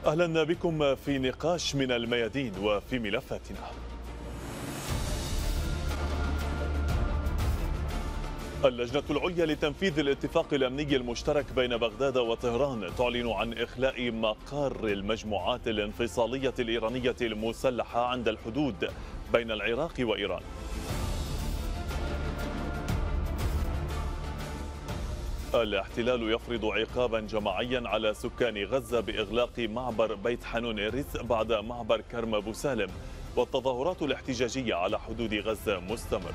أهلا بكم في نقاش من الميادين وفي ملفاتنا. اللجنة العليا لتنفيذ الاتفاق الأمني المشترك بين بغداد وطهران تعلن عن إخلاء مقر المجموعات الانفصالية الإيرانية المسلحة عند الحدود بين العراق وإيران. الاحتلال يفرض عقابا جماعيا على سكان غزة بإغلاق معبر بيت حانون إيريس بعد معبر كرم أبو سالم، والتظاهرات الاحتجاجية على حدود غزة مستمرة.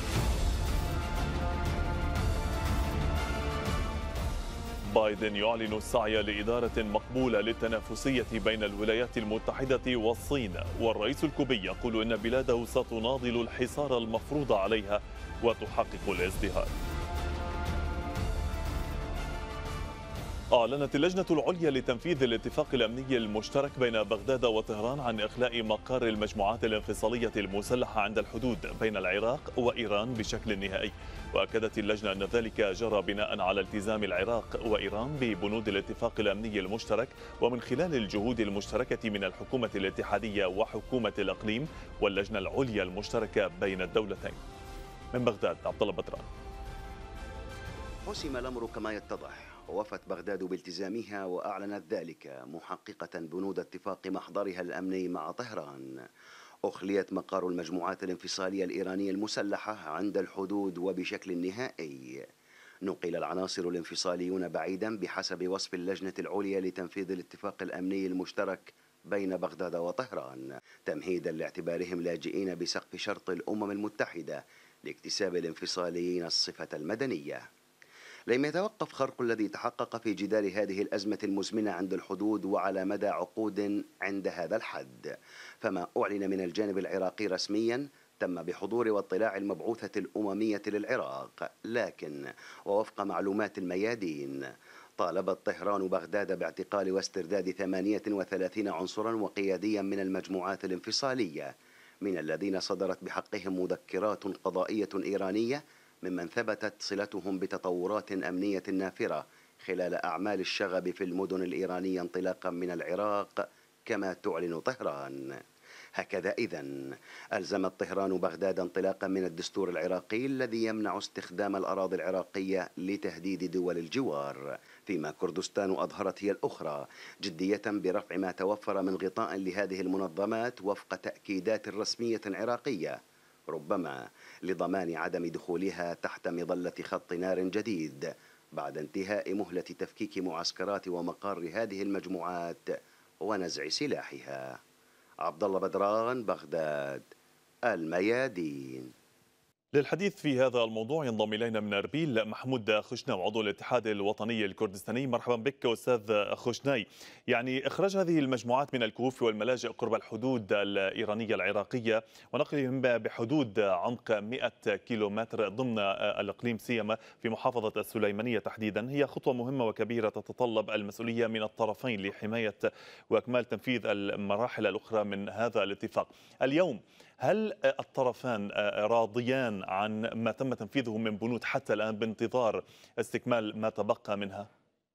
بايدن يعلن السعي لإدارة مقبولة للتنافسية بين الولايات المتحدة والصين، والرئيس الكوبي يقول إن بلاده ستناضل الحصار المفروض عليها وتحقق الازدهار. أعلنت اللجنة العليا لتنفيذ الاتفاق الأمني المشترك بين بغداد وطهران عن إخلاء مقر المجموعات الانفصالية المسلحة عند الحدود بين العراق وإيران بشكل نهائي، وأكدت اللجنة أن ذلك جرى بناء على التزام العراق وإيران ببنود الاتفاق الأمني المشترك، ومن خلال الجهود المشتركة من الحكومة الاتحادية وحكومة الإقليم واللجنة العليا المشتركة بين الدولتين. من بغداد عبد الله بدران. حسم الأمر كما يتضح، ووفت بغداد بالتزامها وأعلنت ذلك محققة بنود اتفاق محضرها الأمني مع طهران. أخليت مقار المجموعات الانفصالية الإيرانية المسلحة عند الحدود وبشكل نهائي. نقل العناصر الانفصاليون بعيدا بحسب وصف اللجنة العليا لتنفيذ الاتفاق الأمني المشترك بين بغداد وطهران، تمهيدا لاعتبارهم لاجئين بسقف شرط الأمم المتحدة لاكتساب الانفصاليين الصفة المدنية. لم يتوقف خرق الذي تحقق في جدار هذه الأزمة المزمنة عند الحدود وعلى مدى عقود عند هذا الحد، فما أعلن من الجانب العراقي رسميا تم بحضور واطلاع المبعوثة الأممية للعراق، لكن ووفق معلومات الميادين طالبت طهران بغداد باعتقال واسترداد 38 عنصرا وقياديا من المجموعات الانفصالية، من الذين صدرت بحقهم مذكرات قضائية إيرانية ممن ثبتت صلتهم بتطورات أمنية نافرة خلال أعمال الشغب في المدن الإيرانية انطلاقا من العراق كما تعلن طهران. هكذا إذن ألزمت طهران بغداد انطلاقا من الدستور العراقي الذي يمنع استخدام الأراضي العراقية لتهديد دول الجوار، فيما كردستان أظهرت هي الأخرى جدية برفع ما توفر من غطاء لهذه المنظمات وفق تأكيدات رسمية عراقية، ربما لضمان عدم دخولها تحت مظلة خط نار جديد بعد انتهاء مهلة تفكيك معسكرات ومقار هذه المجموعات ونزع سلاحها. عبد الله بدران، بغداد، الميادين. للحديث في هذا الموضوع ينضم إلينا من أربيل محمود خشناي عضو الاتحاد الوطني الكردستاني. مرحبا بك أستاذ خشناي. يعني إخراج هذه المجموعات من الكهوف والملاجئ قرب الحدود الإيرانية العراقية ونقلهم بحدود عمق 100 كيلومتر ضمن الإقليم سيما في محافظة السليمانية تحديدا هي خطوة مهمة وكبيرة تتطلب المسؤولية من الطرفين لحماية وإكمال تنفيذ المراحل الأخرى من هذا الاتفاق. اليوم هل الطرفان راضيان عن ما تم تنفيذه من بنود حتى الآن بانتظار استكمال ما تبقى منها؟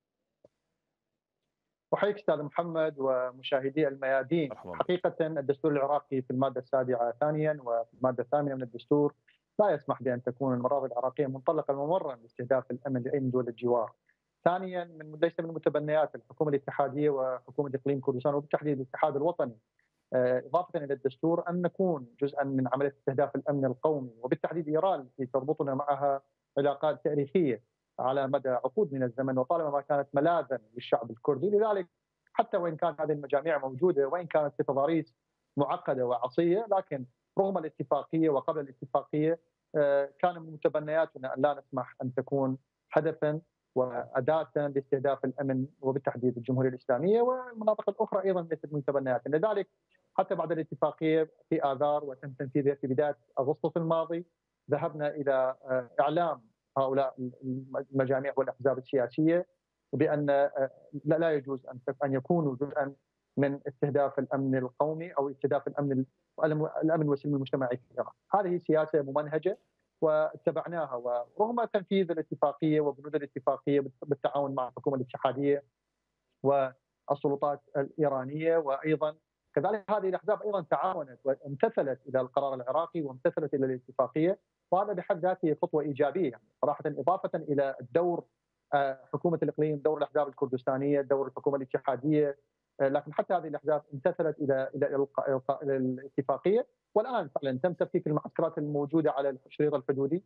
أحييك أستاذ محمد ومشاهدي الميادين. حقيقة الدستور العراقي في المادة السابعة ثانيا وفي المادة الثامنة من الدستور لا يسمح بأن تكون المراضي العراقية منطلقا وممرا لاستهداف الأمن لأي من دول الجوار. ثانيا ليس من متبنيات الحكومة الاتحادية وحكومة إقليم كردستان وبالتحديد الاتحاد الوطني إضافة إلى الدستور أن نكون جزءا من عملية استهداف الأمن القومي، وبالتحديد إيران التي تربطنا معها علاقات تاريخية على مدى عقود من الزمن وطالما ما كانت ملاذا للشعب الكردي. لذلك حتى وإن كانت هذه المجاميع موجودة وإن كانت في تضاريس معقدة وعصية، لكن رغم الاتفاقية وقبل الاتفاقية كان من متبنياتنا أن لا نسمح أن تكون هدفا وأداة لاستهداف الأمن وبالتحديد الجمهورية الإسلامية، والمناطق الأخرى أيضا ليست من متبنياتنا. لذلك حتى بعد الاتفاقية في آذار وتم تنفيذها في بداية أغسطس الماضي ذهبنا إلى إعلام هؤلاء المجاميع والأحزاب السياسية بأن لا يجوز أن يكونوا جزءا من استهداف الأمن القومي أو استهداف الأمن والسلم المجتمعي في العراق. هذه سياسة ممنهجة واتبعناها، ورغم تنفيذ الاتفاقية وبنود الاتفاقية بالتعاون مع الحكومة الاتحادية السلطات الايرانيه، وايضا كذلك هذه الاحزاب ايضا تعاونت وامتثلت الى القرار العراقي وامتثلت الى الاتفاقيه، وهذا بحد ذاته خطوه ايجابيه يعني صراحه، اضافه الى الدور حكومه الاقليم، دور الاحزاب الكردستانيه، دور الحكومه الاتحاديه، لكن حتى هذه الاحزاب امتثلت الى الاتفاقيه، والان فعلا تم تفكيك المعسكرات الموجوده على الشريط الحدودي،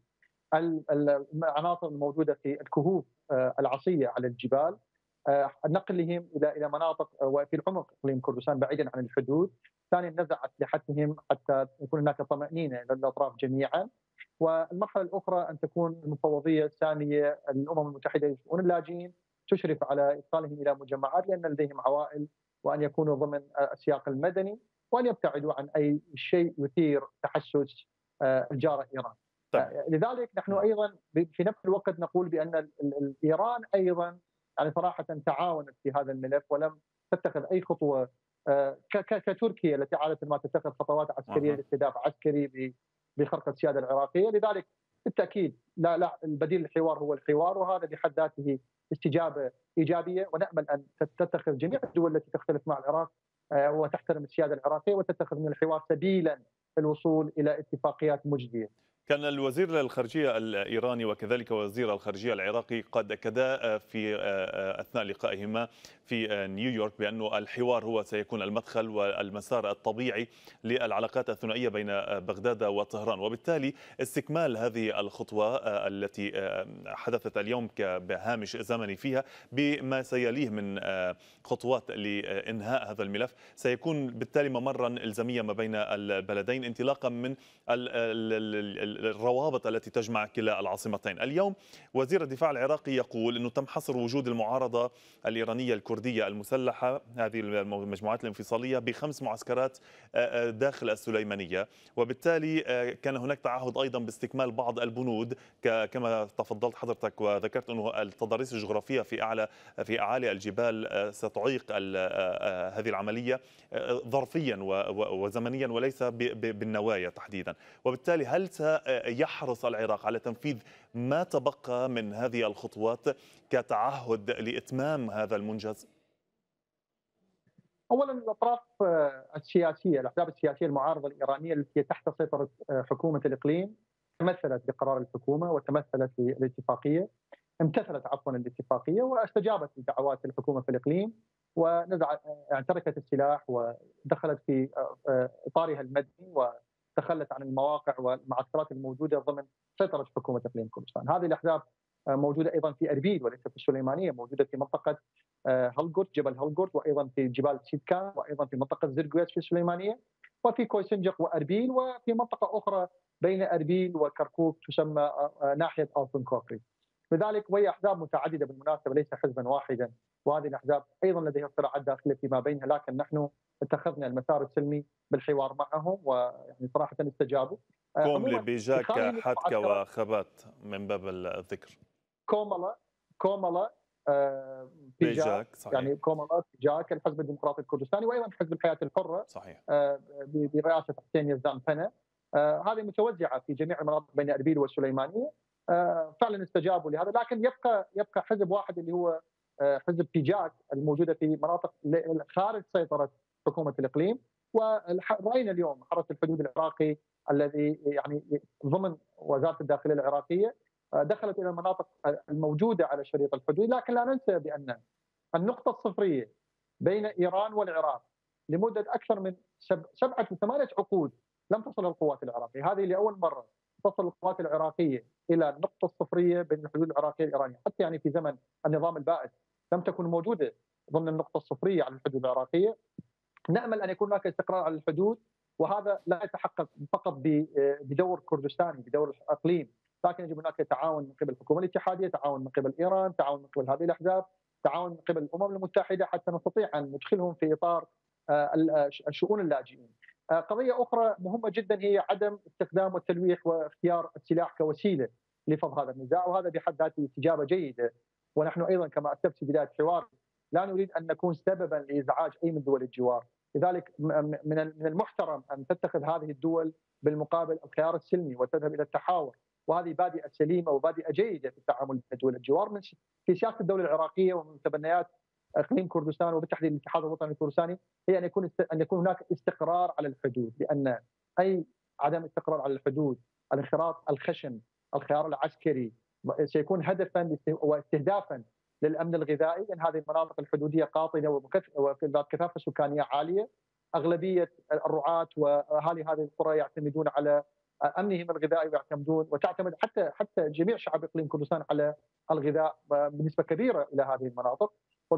العناصر الموجوده في الكهوف العصيه على الجبال، نقلهم الى مناطق وفي العمق اقليم كردستان بعيدا عن الحدود، ثانيا نزع اسلحتهم حتى يكون هناك طمانينه للاطراف جميعا، والمرحله الاخرى ان تكون المفوضيه الثانيه الامم المتحده لشؤون اللاجئين تشرف على ايصالهم الى مجمعات لان لديهم عوائل، وان يكونوا ضمن السياق المدني، وان يبتعدوا عن اي شيء يثير تحسس الجاره ايران. لذلك نحن ايضا في نفس الوقت نقول بان ايران ايضا يعني صراحه تعاونت في هذا الملف ولم تتخذ اي خطوه كتركيا التي عاده ما تتخذ خطوات عسكريه لاستهداف عسكري بخرق السياده العراقيه، لذلك بالتاكيد لا البديل للحوار هو الحوار، وهذا بحد ذاته استجابه ايجابيه، ونامل ان تتخذ جميع الدول التي تختلف مع العراق وتحترم السياده العراقيه وتتخذ من الحوار سبيلا للوصول الى اتفاقيات مجديه. كان الوزير الخارجية الإيراني وكذلك وزير الخارجية العراقي قد أكدا في أثناء لقائهما في نيويورك بأن الحوار هو سيكون المدخل والمسار الطبيعي للعلاقات الثنائية بين بغداد وطهران، وبالتالي استكمال هذه الخطوة التي حدثت اليوم بهامش زمني فيها بما سيليه من خطوات لإنهاء هذا الملف سيكون بالتالي ممرا إلزاميا ما بين البلدين انطلاقا من الروابط التي تجمع كلا العاصمتين. اليوم وزير الدفاع العراقي يقول أنه تم حصر وجود المعارضة الإيرانية الكردية المسلحة هذه المجموعات الانفصالية ب5 معسكرات داخل السليمانية، وبالتالي كان هناك تعهد أيضا باستكمال بعض البنود كما تفضلت حضرتك وذكرت أنه التضاريس الجغرافية في أعالي الجبال ستعيق هذه العملية ظرفيا وزمنيا وليس بالنوايا تحديدا، وبالتالي هل سيحرص العراق على تنفيذ ما تبقى من هذه الخطوات كتعهد لإتمام هذا المنجز؟ اولا الاطراف السياسيه، الاحزاب السياسيه المعارضه الايرانيه التي تحت سيطره حكومه الاقليم تمثلت بقرار الحكومه وتمثلت في الاتفاقيه، امتثلت عفوا الاتفاقيه واستجابت لدعوات الحكومه في الاقليم ونزعت يعني تركت السلاح ودخلت في اطارها المدني وتخلت عن المواقع والمعسكرات الموجوده ضمن سيطره حكومه اقليم كردستان. هذه الاحزاب موجوده ايضا في اربيل وليس في السليمانيه، موجوده في منطقه هلغورت، جبل هلغورت، وايضا في جبال سيدكان، وايضا في منطقه زرقويس في السليمانيه، وفي كويسنجق واربيل، وفي منطقه اخرى بين اربيل وكركوك تسمى ناحيه الفن كوكري. لذلك وهي احزاب متعدده بالمناسبه ليس حزبا واحدا، وهذه الاحزاب ايضا لديها صراعات داخليه فيما بينها، لكن نحن اتخذنا المسار السلمي بالحوار معهم ويعني صراحه استجابوا. كوملي، بيجاك، حتكة وخبات من باب الذكر. كوملا بيجاك صحيح. يعني كوملا بيجاك الحزب الديمقراطي الكردستاني، وايضا حزب الحياه الحره صحيح برئاسه حسين يزدان بنا، هذه متوزعه في جميع المناطق بين اربيل والسليمانيه، فعلا استجابوا لهذا، لكن يبقى حزب واحد اللي هو حزب بيجاك الموجوده في مناطق خارج سيطره حكومه الاقليم، وراينا اليوم حرس الحدود العراقي الذي يعني ضمن وزاره الداخليه العراقيه دخلت الى المناطق الموجوده على شريط الحدود، لكن لا ننسى بان النقطه الصفريه بين ايران والعراق لمده اكثر من 7 و8 عقود لم تصل القوات العراقيه، هذه لاول مره تصل القوات العراقيه الى النقطه الصفريه بين الحدود العراقيه الايرانيه، حتى يعني في زمن النظام البائد لم تكن موجوده ضمن النقطه الصفريه على الحدود العراقيه. نامل ان يكون هناك استقرار على الحدود، وهذا لا يتحقق فقط بدور كردستاني، بدور الاقليم، لكن يجب هناك تعاون من قبل الحكومه الاتحاديه، تعاون من قبل ايران، تعاون من قبل هذه الاحزاب، تعاون من قبل الامم المتحده حتى نستطيع ان ندخلهم في اطار شؤون اللاجئين. قضيه اخرى مهمه جدا هي عدم استخدام والتلويح واختيار السلاح كوسيله لفض هذا النزاع، وهذا بحد ذاته استجابه جيده، ونحن ايضا كما اسلفت في بدايه حواري لا نريد ان نكون سببا لازعاج اي من دول الجوار، لذلك من المحترم ان تتخذ هذه الدول بالمقابل الخيار السلمي وتذهب الى التحاور، وهذه بادئه سليمه وبادئه جيده في التعامل مع دول الجوار في سياسه الدوله العراقيه ومن تبنيات اقليم كردستان وبالتحديد الاتحاد الوطني الكردستاني هي ان يكون هناك استقرار على الحدود، لان اي عدم استقرار على الحدود، الانخراط الخشن، الخيار العسكري سيكون هدفا واستهدافا للامن الغذائي، لان هذه المناطق الحدوديه قاطنه وذات كثافه سكانيه عاليه. اغلبيه الرعاة واهالي هذه القرى يعتمدون على امنهم الغذائي وتعتمد حتى جميع شعب اقليم كردستان على الغذاء بنسبه كبيره الى هذه المناطق،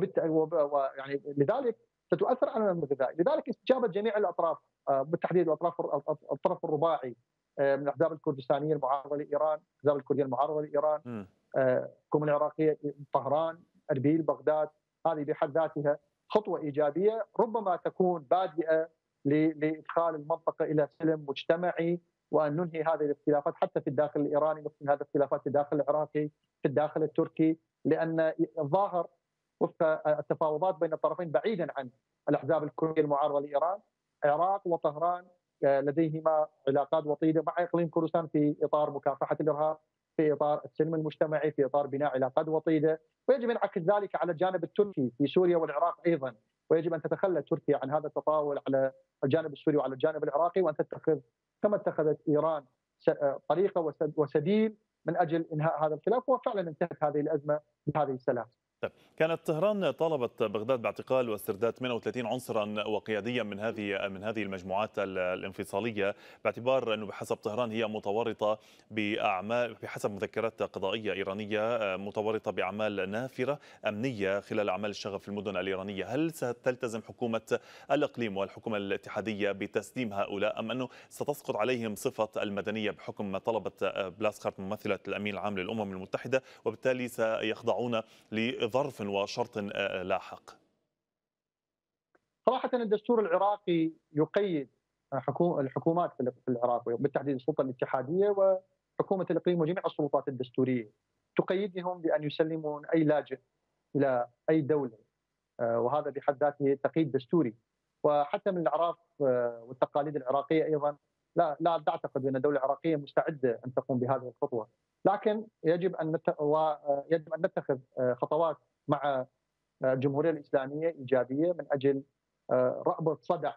ويعني لذلك ستؤثر على الامن الغذائي، لذلك استجابه جميع الاطراف بالتحديد الطرف الرباعي من الاحزاب الكردستانيه المعارضه لايران، الاحزاب الكرديه المعارضه لايران، الحكومه العراقيه، طهران، اربيل، بغداد، هذه بحد ذاتها خطوه ايجابيه ربما تكون بادئه لادخال المنطقه الى سلم مجتمعي، وان ننهي هذه الاختلافات حتى في الداخل الايراني، مثل هذه الاختلافات في الداخل العراقي، في الداخل التركي، لان الظاهر وفق التفاوضات بين الطرفين بعيدا عن الاحزاب الكرديه المعارضه لايران، العراق وطهران لديهما علاقات وطيده مع اقليم كردستان في اطار مكافحه الارهاب، في اطار السلم المجتمعي، في اطار بناء علاقات وطيده، ويجب ان ينعكس ذلك على الجانب التركي في سوريا والعراق ايضا، ويجب ان تتخلى تركيا عن هذا التطاول على الجانب السوري وعلى الجانب العراقي، وان تتخذ كما اتخذت ايران طريقه وسبيل من اجل انهاء هذا الخلاف، وفعلا انتهت هذه الازمه بهذه السلام. طيب، كانت طهران طالبت بغداد باعتقال واسترداد 38 عنصرا وقياديا من هذه المجموعات الانفصاليه، باعتبار انه بحسب طهران هي متورطه باعمال، بحسب مذكرات قضائيه ايرانيه، متورطه باعمال نافره امنيه خلال اعمال الشغب في المدن الايرانيه. هل ستلتزم حكومه الاقليم والحكومه الاتحاديه بتسليم هؤلاء، ام انه ستسقط عليهم صفه المدنيه بحكم ما طلبت بلاسخارت ممثله الامين العام للامم المتحده، وبالتالي سيخضعون ظرف وشرط لاحق؟ صراحة الدستور العراقي يقيد الحكومات في العراق، وبالتحديد السلطة الاتحادية وحكومة الإقليم وجميع السلطات الدستورية، تقيدهم بأن يسلمون أي لاجئ إلى أي دولة، وهذا بحد ذاته تقييد دستوري. وحتى من الأعراف والتقاليد العراقية أيضا لا أعتقد أن الدولة العراقية مستعدة أن تقوم بهذه الخطوة، لكن يجب أن نتخذ خطوات مع الجمهورية الإسلامية إيجابية من أجل رأبة صدع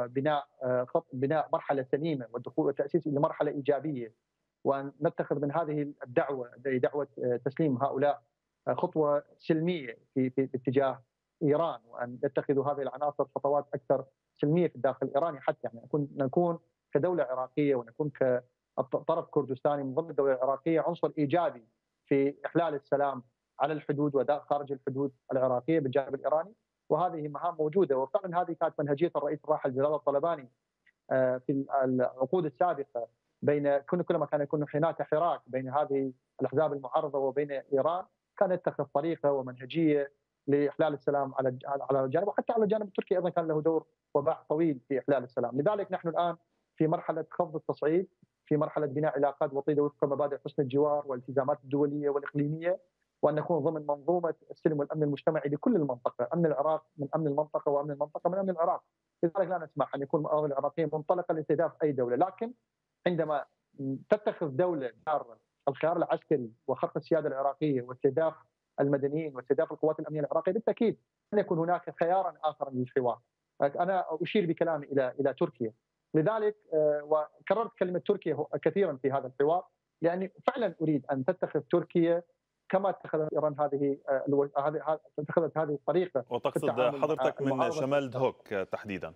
وبناء مرحلة سليمة والدخول والتأسيس إلى مرحلة إيجابية، وأن نتخذ من هذه الدعوة دعوة تسليم هؤلاء خطوة سلمية في اتجاه إيران، وأن يتخذوا هذه العناصر خطوات أكثر سلمية في الداخل الإيراني، حتى يعني نكون كدولة عراقية ونكون كطرف كردستاني من ضمن الدولة العراقية عنصر إيجابي في إحلال السلام على الحدود وخارج الحدود العراقية بالجانب الإيراني. وهذه مهام موجودة، وفعلا هذه كانت منهجية الرئيس الراحل جلال الطلباني في العقود السابقة، كلما كان يكون هناك حراك بين هذه الأحزاب المعارضة وبين إيران، كان يتخذ طريقة ومنهجية لإحلال السلام على الجانب، وحتى على الجانب التركي أيضا كان له دور وباع طويل في إحلال السلام. لذلك نحن الآن في مرحلة خفض التصعيد، في مرحلة بناء علاقات وطيدة وفق مبادئ حسن الجوار والالتزامات الدولية والإقليمية، وأن نكون ضمن منظومة السلم والأمن المجتمعي لكل المنطقة، أمن العراق من أمن المنطقة، وأمن المنطقة من أمن العراق. لذلك لا نسمح أن يكون الأراضي العراقية منطلقة لاستهداف أي دولة، لكن عندما تتخذ دولة جارة الخيار العسكري وخرق السيادة العراقية واستهداف المدنيين واستهداف القوات الأمنية العراقية، بالتأكيد أن يكون هناك خيارا آخر للحوار. أنا أشير بكلامي إلى تركيا، لذلك وكررت كلمة تركيا كثيرا في هذا الحوار، لأني فعلا أريد أن تتخذ تركيا كما اتخذت ايران اتخذت هذه الطريقه. وتقصد حضرتك من شمال دهوك تحديدا؟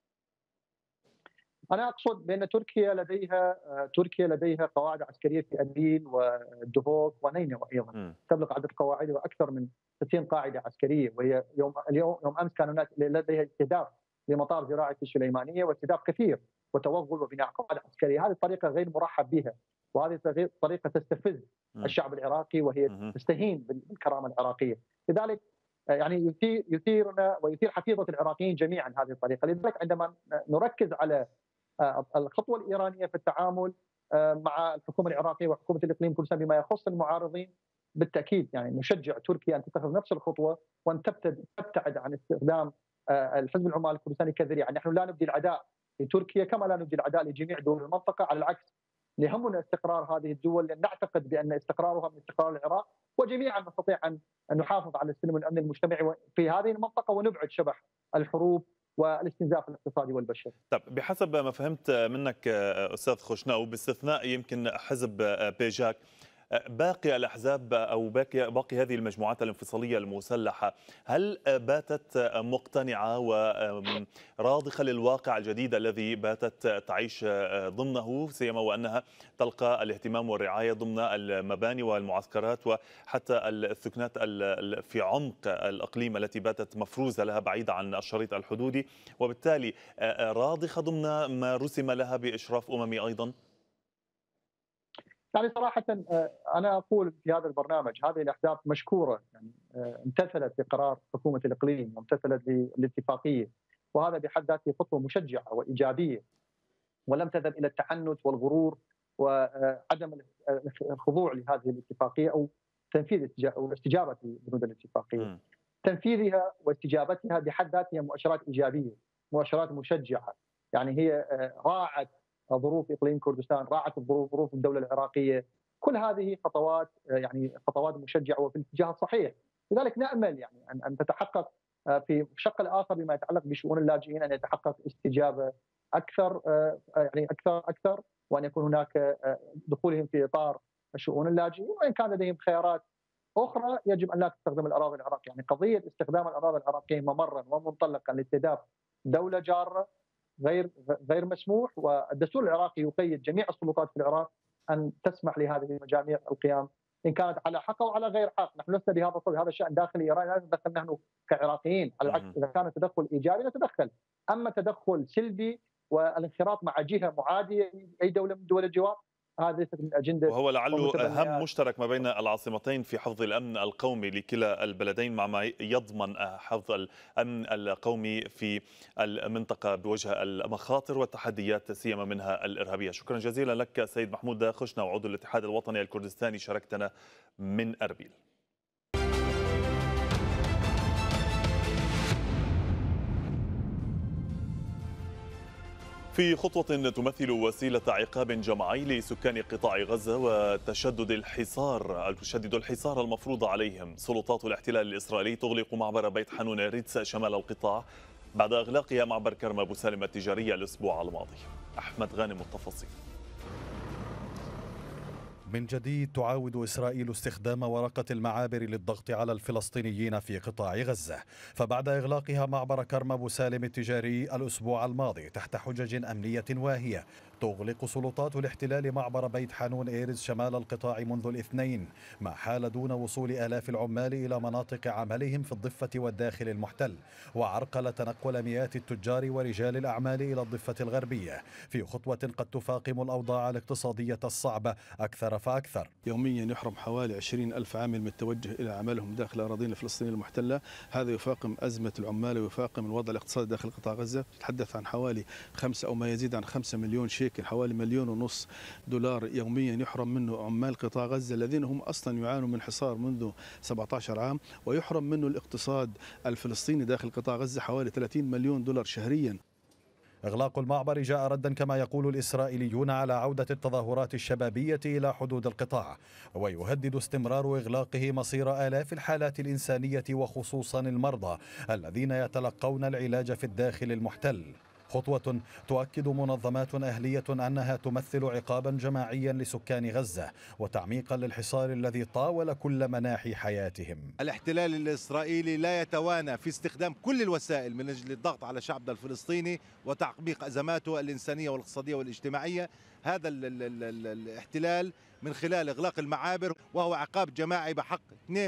انا اقصد بان تركيا لديها قواعد عسكريه في اربيل والدهوك ونينوى ايضا، تبلغ عدد قواعدها اكثر من 60 قاعده عسكريه، وهي يوم امس كان هناك لديها استهداف لمطار زراعي في السليمانيه واستهداف كثير وتوغل وبناء قواعد عسكريه. هذه الطريقه غير مرحب بها، وهذه طريقه تستفز الشعب العراقي، وهي تستهين بالكرامه العراقيه. لذلك يعني يثيرنا ويثير حفيظه العراقيين جميعا هذه الطريقه. لذلك عندما نركز على الخطوه الايرانيه في التعامل مع الحكومه العراقيه وحكومه الاقليم كردستان بما يخص المعارضين، بالتاكيد يعني نشجع تركيا ان تتخذ نفس الخطوه وان تبتعد عن استخدام الحزب العمال الكردستاني كذريعه. نحن لا نبدي العداء لتركيا كما لا نبدي العداء لجميع دول المنطقه، على العكس يهمنا استقرار هذه الدول، لأن نعتقد بأن استقرارها من استقرار العراق، وجميعا نستطيع أن نحافظ على السلم والأمن المجتمعي في هذه المنطقة ونبعد شبح الحروب والاستنزاف الاقتصادي والبشري. طب بحسب ما فهمت منك أستاذ خوشناو، باستثناء يمكن حزب بيجاك، باقي الأحزاب أو باقي هذه المجموعات الانفصالية المسلحة، هل باتت مقتنعة وراضخة للواقع الجديد الذي باتت تعيش ضمنه، سيما وأنها تلقى الاهتمام والرعاية ضمن المباني والمعسكرات وحتى السكنات في عمق الأقليم التي باتت مفروزة لها بعيدة عن الشريط الحدودي، وبالتالي راضخة ضمن ما رسم لها بإشراف أممي أيضا؟ يعني صراحة أنا أقول في هذا البرنامج هذه الأحزاب مشكورة، يعني امتثلت لقرار حكومة الإقليم وامتثلت للاتفاقية، وهذا بحد ذاته خطوة مشجعة وإيجابية، ولم تذهب إلى التعنت والغرور وعدم الخضوع لهذه الاتفاقية أو تنفيذ أو استجابة لبنود الاتفاقية. تنفيذها واستجابتها بحد ذاتها مؤشرات إيجابية، مؤشرات مشجعة. يعني هي راعت ظروف اقليم كردستان، راعت ظروف الدوله العراقيه، كل هذه خطوات يعني خطوات مشجعه وفي الاتجاه الصحيح. لذلك نامل يعني ان تتحقق في الشق الاخر بما يتعلق بشؤون اللاجئين، ان يتحقق استجابه اكثر، يعني اكثر، وان يكون هناك دخولهم في اطار شؤون اللاجئين، وان كان لديهم خيارات اخرى يجب ان لا تستخدم الاراضي العراقيه. يعني قضيه استخدام الاراضي العراقيه ممرا ومنطلقا لاستهداف دوله جاره غير مسموح، والدستور العراقي يقيد جميع السلطات في العراق ان تسمح لهذه المجاميع القيام ان كانت على حق او على غير حق. نحن لسنا بهذا الصدد، هذا الشان داخلي ايراني، لا نتدخل نحن كعراقيين، على العكس اذا كان تدخل ايجابي نتدخل، اما تدخل سلبي والانخراط مع جهه معاديه لاي دوله من دول الجوار هذا ليست من اجنده. وهو لعله أهم مشترك ما بين العاصمتين في حفظ الأمن القومي لكلا البلدين، مع ما يضمن حفظ الأمن القومي في المنطقة بوجه المخاطر والتحديات سيما منها الإرهابية. شكرا جزيلا لك سيد محمود خوشناو، عضو الاتحاد الوطني الكردستاني، شاركتنا من أربيل. في خطوة تمثل وسيلة عقاب جماعي لسكان قطاع غزة وتشدد الحصار المفروض عليهم، سلطات الاحتلال الإسرائيلي تغلق معبر بيت حانون ريتس شمال القطاع بعد إغلاقها معبر كرم أبو سالم التجاري الأسبوع الماضي. أحمد غانم التفاصيل. من جديد تعاود إسرائيل استخدام ورقة المعابر للضغط على الفلسطينيين في قطاع غزة، فبعد إغلاقها معبر كرم أبو سالم التجاري الأسبوع الماضي تحت حجج أمنية واهية، تغلق سلطات الاحتلال معبر بيت حانون إيرز شمال القطاع منذ الاثنين، ما حال دون وصول آلاف العمال إلى مناطق عملهم في الضفة والداخل المحتل، وعرقل تنقل مئات التجار ورجال الأعمال إلى الضفة الغربية في خطوة قد تفاقم الأوضاع الاقتصادية الصعبة أكثر فأكثر. يوميا يحرم حوالي 20,000 عامل متوجه إلى أعمالهم داخل الأراضين الفلسطينية المحتلة، هذا يفاقم أزمة العمال ويفاقم الوضع الاقتصادي داخل قطاع غزة. تتحدث عن حوالي 5 أو ما يزيد عن 5 مليون شيكل، حوالي 1.5 مليون دولار يوميا يحرم منه عمال قطاع غزة الذين هم أصلا يعانوا من حصار منذ 17 عام، ويحرم منه الاقتصاد الفلسطيني داخل قطاع غزة حوالي 30 مليون دولار شهريا. إغلاق المعبر جاء ردا كما يقول الإسرائيليون على عودة التظاهرات الشبابية إلى حدود القطاع، ويهدد استمرار إغلاقه مصير آلاف الحالات الإنسانية وخصوصا المرضى الذين يتلقون العلاج في الداخل المحتل. خطوة تؤكد منظمات أهلية أنها تمثل عقابا جماعيا لسكان غزة وتعميقا للحصار الذي طاول كل مناحي حياتهم. الاحتلال الإسرائيلي لا يتوانى في استخدام كل الوسائل من أجل الضغط على شعبنا الفلسطيني وتعميق أزماته الإنسانية والاقتصادية والاجتماعية. هذا الاحتلال من خلال إغلاق المعابر وهو عقاب جماعي بحق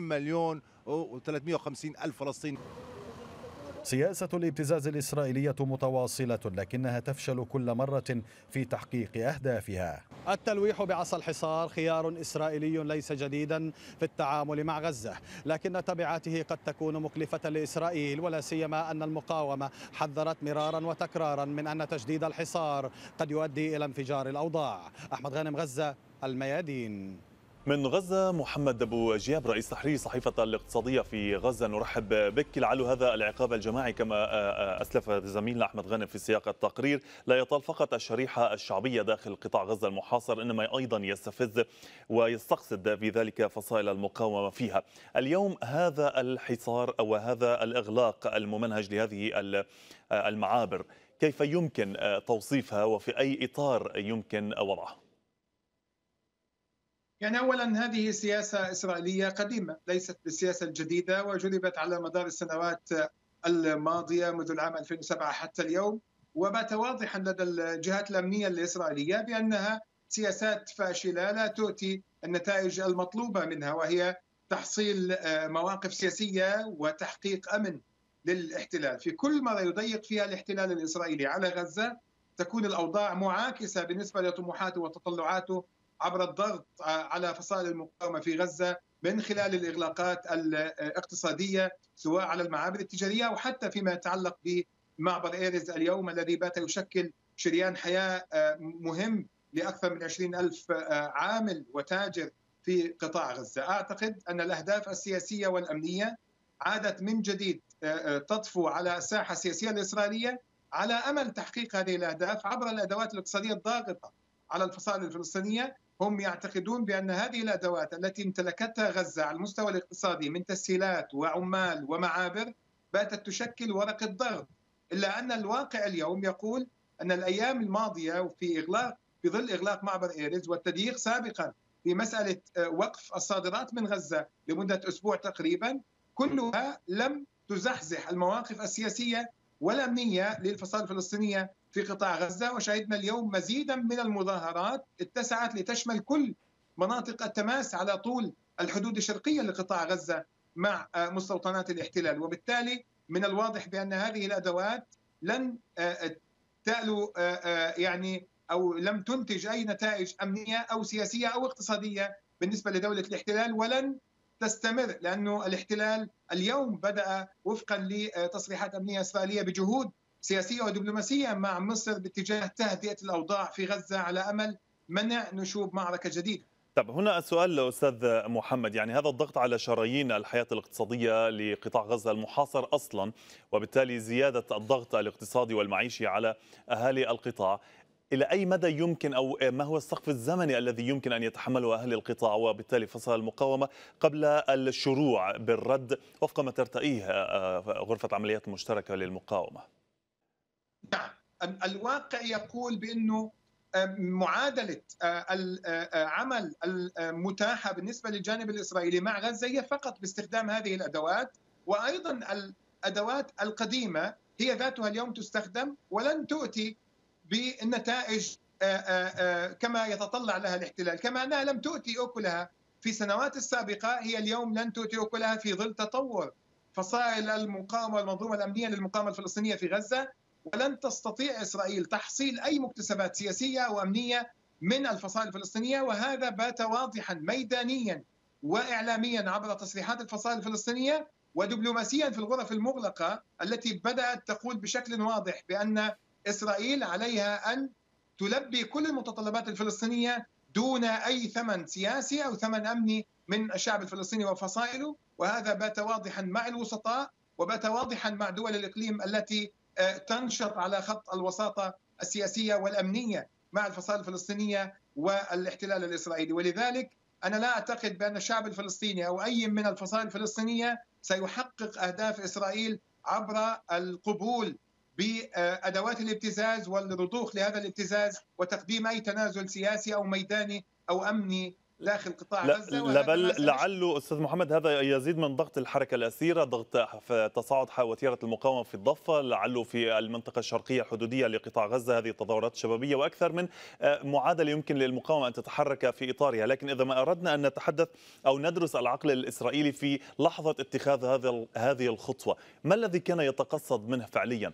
2,350,000 فلسطيني. سياسة الابتزاز الإسرائيلية متواصلة لكنها تفشل كل مرة في تحقيق أهدافها. التلويح بعصا الحصار خيار إسرائيلي ليس جديدا في التعامل مع غزة، لكن تبعاته قد تكون مكلفة لإسرائيل، ولا سيما أن المقاومة حذرت مرارا وتكرارا من أن تجديد الحصار قد يؤدي إلى انفجار الأوضاع. أحمد غانم، غزة، الميادين. من غزة محمد أبو جياب رئيس تحرير صحيفة الاقتصادية في غزة، نرحب بك. لعل هذا العقاب الجماعي كما أسلف زميلنا أحمد غانم في سياق التقرير لا يطال فقط الشريحة الشعبية داخل قطاع غزة المحاصر، إنما أيضا يستفز ويستقصد في ذلك فصائل المقاومة فيها. اليوم هذا الحصار أو هذا الإغلاق الممنهج لهذه المعابر كيف يمكن توصيفها وفي أي إطار يمكن وضعها؟ يعني أولا هذه سياسة إسرائيلية قديمة، ليست بالسياسة الجديدة، وجربت على مدار السنوات الماضية منذ العام 2007 حتى اليوم، وبات واضحا لدى الجهات الأمنية الإسرائيلية بأنها سياسات فاشلة لا تؤتي النتائج المطلوبة منها، وهي تحصيل مواقف سياسية وتحقيق أمن للاحتلال. في كل مرة يضيق فيها الاحتلال الإسرائيلي على غزة تكون الأوضاع معاكسة بالنسبة لطموحاته وتطلعاته عبر الضغط على فصائل المقاومة في غزة من خلال الإغلاقات الاقتصادية سواء على المعابر التجارية أو حتى فيما يتعلق بمعبر إيرز اليوم الذي بات يشكل شريان حياة مهم لأكثر من 20,000 عامل وتاجر في قطاع غزة. أعتقد أن الأهداف السياسية والأمنية عادت من جديد تطفو على الساحة السياسية الإسرائيلية على أمل تحقيق هذه الأهداف عبر الأدوات الاقتصادية الضاغطة على الفصائل الفلسطينية. هم يعتقدون بأن هذه الأدوات التي امتلكتها غزة على المستوى الاقتصادي من تسهيلات وعمال ومعابر باتت تشكل ورقة ضغط، إلا أن الواقع اليوم يقول أن الأيام الماضية وفي ظل إغلاق معبر إيرز والتضييق سابقا في مسألة وقف الصادرات من غزة لمدة أسبوع تقريبا، كلها لم تزحزح المواقف السياسية والأمنية للفصائل الفلسطينية في قطاع غزة. وشهدنا اليوم مزيدا من المظاهرات اتسعت لتشمل كل مناطق التماس على طول الحدود الشرقية لقطاع غزة مع مستوطنات الاحتلال، وبالتالي من الواضح بأن هذه الأدوات لن تألو يعني أو لم تنتج أي نتائج أمنية أو سياسية أو اقتصادية بالنسبة لدولة الاحتلال، ولن تستمر، لأنه الاحتلال اليوم بدأ وفقا لتصريحات أمنية إسرائيلية بجهود سياسية ودبلوماسية مع مصر باتجاه تهدئة الأوضاع في غزة على أمل منع نشوب معركة جديدة. طب هنا السؤال أستاذ محمد، يعني هذا الضغط على شرايين الحياة الاقتصادية لقطاع غزة المحاصر أصلا، وبالتالي زيادة الضغط الاقتصادي والمعيشي على أهالي القطاع، إلى أي مدى يمكن أو ما هو السقف الزمني الذي يمكن أن يتحمله أهل القطاع وبالتالي فصائل المقاومة قبل الشروع بالرد وفق ما ترتئيه غرفة العمليات المشتركة للمقاومة؟ نعم، الواقع يقول بأنه معادلة العمل المتاحة بالنسبة للجانب الإسرائيلي مع غزة هي فقط باستخدام هذه الأدوات، وأيضا الأدوات القديمة هي ذاتها اليوم تستخدم ولن تؤتي بالنتائج كما يتطلع لها الاحتلال، كما أنها لم تؤتي أكلها في سنوات السابقة، هي اليوم لن تؤتي أكلها في ظل تطور فصائل المقاومة والمنظومة الأمنية للمقاومة الفلسطينية في غزة. ولن تستطيع إسرائيل تحصيل أي مكتسبات سياسية أو أمنية من الفصائل الفلسطينية، وهذا بات واضحا ميدانيا وإعلاميا عبر تصريحات الفصائل الفلسطينية ودبلوماسيا في الغرف المغلقة التي بدأت تقول بشكل واضح بأن إسرائيل عليها أن تلبي كل المتطلبات الفلسطينية دون أي ثمن سياسي أو ثمن أمني من الشعب الفلسطيني وفصائله، وهذا بات واضحا مع الوسطاء وبات واضحا مع دول الإقليم التي تنشط على خط الوساطة السياسية والأمنية مع الفصائل الفلسطينية والاحتلال الإسرائيلي. ولذلك أنا لا أعتقد بأن الشعب الفلسطيني أو أي من الفصائل الفلسطينية سيحقق أهداف إسرائيل عبر القبول بأدوات الابتزاز والرضوخ لهذا الابتزاز وتقديم أي تنازل سياسي أو ميداني أو أمني داخل قطاع غزة. لا بل لعله أستاذ محمد هذا يزيد من ضغط الحركة الأسيرة، ضغط في تصاعد وتيرة المقاومة في الضفة، لعله في المنطقة الشرقية الحدودية لقطاع غزة هذه التظاهرات الشبابية وأكثر من معادلة يمكن للمقاومة أن تتحرك في إطارها. لكن إذا ما أردنا أن نتحدث أو ندرس العقل الإسرائيلي في لحظة اتخاذ هذه الخطوة، ما الذي كان يتقصد منه فعليا؟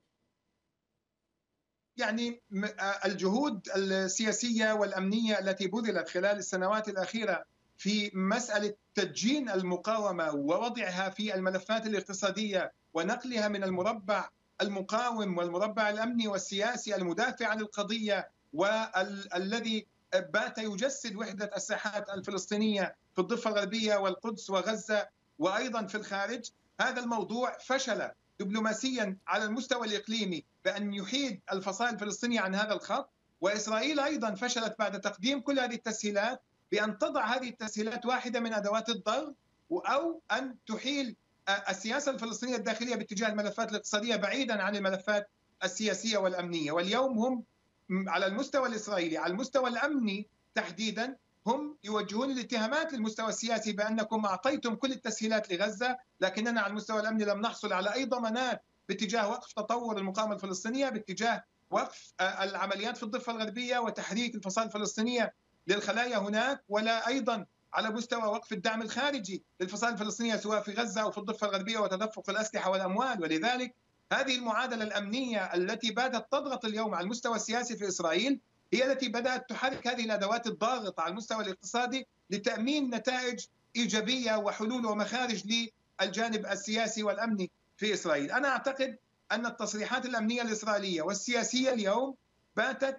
يعني الجهود السياسية والأمنية التي بذلت خلال السنوات الأخيرة في مسألة تدجين المقاومة ووضعها في الملفات الاقتصادية ونقلها من المربع المقاوم والمربع الأمني والسياسي المدافع عن القضية والذي بات يجسد وحدة الساحات الفلسطينية في الضفة الغربية والقدس وغزة وأيضا في الخارج. هذا الموضوع فشل دبلوماسيا على المستوى الإقليمي بأن يحيد الفصائل الفلسطينية عن هذا الخط، وإسرائيل أيضا فشلت بعد تقديم كل هذه التسهيلات بأن تضع هذه التسهيلات واحدة من أدوات الضغط، أو أن تحيل السياسة الفلسطينية الداخلية باتجاه الملفات الاقتصادية بعيدا عن الملفات السياسية والأمنية. واليوم هم على المستوى الإسرائيلي، على المستوى الأمني تحديدا، هم يوجهون الاتهامات للمستوى السياسي بأنكم أعطيتم كل التسهيلات لغزة، لكننا على المستوى الأمني لم نحصل على أي ضمانات باتجاه وقف تطور المقاومة الفلسطينية، باتجاه وقف العمليات في الضفة الغربية وتحريك الفصائل الفلسطينية للخلايا هناك، ولا أيضا على مستوى وقف الدعم الخارجي للفصائل الفلسطينية سواء في غزة أو في الضفة الغربية وتدفق الأسلحة والأموال. ولذلك هذه المعادلة الأمنية التي بدأت تضغط اليوم على المستوى السياسي في إسرائيل هي التي بدأت تحرك هذه الأدوات الضاغطة على المستوى الاقتصادي لتأمين نتائج إيجابية وحلول ومخارج للجانب السياسي والأمني في إسرائيل. أنا أعتقد أن التصريحات الأمنية الإسرائيلية والسياسية اليوم باتت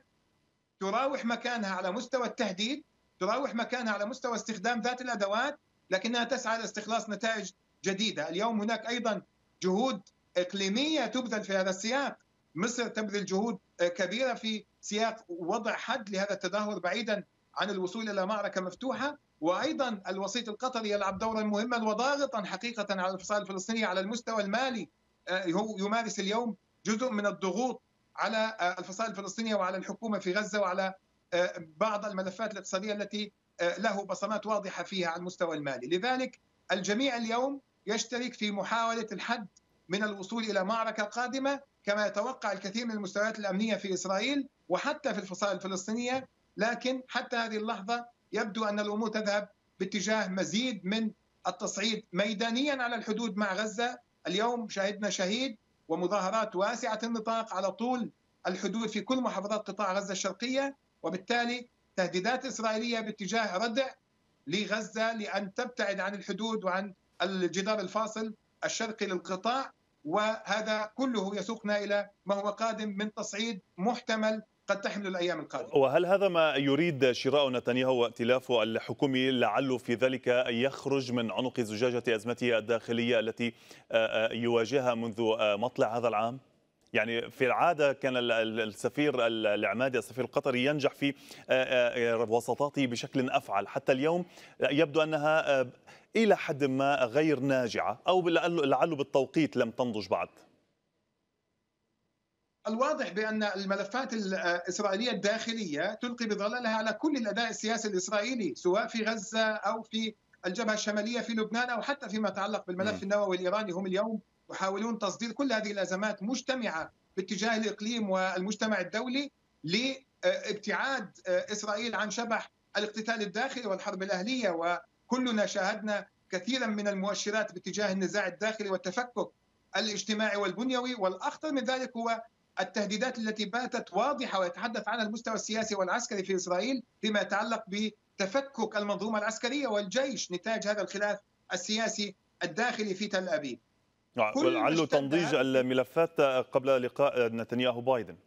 تراوح مكانها على مستوى التهديد، تراوح مكانها على مستوى استخدام ذات الأدوات، لكنها تسعى لاستخلاص نتائج جديدة. اليوم هناك أيضا جهود إقليمية تبذل في هذا السياق. مصر تبذل جهود كبيرة في سياق وضع حد لهذا التدهور بعيدا عن الوصول إلى معركة مفتوحة، وأيضا الوسيط القطري يلعب دورا مهما وضاغطا حقيقة على الفصائل الفلسطينية على المستوى المالي. هو يمارس اليوم جزء من الضغوط على الفصائل الفلسطينية وعلى الحكومة في غزة وعلى بعض الملفات الاقتصادية التي له بصمات واضحة فيها على المستوى المالي. لذلك الجميع اليوم يشترك في محاولة الحد من الوصول إلى معركة قادمة كما يتوقع الكثير من المستويات الأمنية في إسرائيل وحتى في الفصائل الفلسطينية. لكن حتى هذه اللحظة يبدو أن الأمور تذهب باتجاه مزيد من التصعيد ميدانيا على الحدود مع غزة. اليوم شهدنا شهيد ومظاهرات واسعة النطاق على طول الحدود في كل محافظات قطاع غزة الشرقية، وبالتالي تهديدات إسرائيلية باتجاه ردع لغزة لأن تبتعد عن الحدود وعن الجدار الفاصل الشرقي للقطاع، وهذا كله يسوقنا إلى ما هو قادم من تصعيد محتمل قد تحمل الأيام القادمة. وهل هذا ما يريد شراء نتنياهو وائتلافه الحكومي لعله في ذلك يخرج من عنق زجاجة أزمته الداخلية التي يواجهها منذ مطلع هذا العام؟ يعني في العادة كان السفير العمادي السفير القطري ينجح في وساطاته بشكل أفعل، حتى اليوم يبدو أنها إلى حد ما غير ناجعة أو لعله بالتوقيت لم تنضج بعد. الواضح بأن الملفات الإسرائيلية الداخلية تلقي بظلالها على كل الأداء السياسي الإسرائيلي سواء في غزة أو في الجبهة الشمالية في لبنان أو حتى فيما يتعلق بالملف النووي الإيراني. هم اليوم يحاولون تصدير كل هذه الأزمات مجتمعة باتجاه الإقليم والمجتمع الدولي لابتعاد إسرائيل عن شبح الاقتتال الداخلي والحرب الأهلية. وكلنا شاهدنا كثيرا من المؤشرات باتجاه النزاع الداخلي والتفكك الاجتماعي والبنيوي، والأخطر من ذلك هو التهديدات التي باتت واضحة ويتحدث عنها المستوى السياسي والعسكري في إسرائيل فيما يتعلق بتفكك المنظومة العسكرية والجيش نتاج هذا الخلاف السياسي الداخلي في تل أبيب. ولعله تنضيج الملفات قبل لقاء نتنياهو بايدن.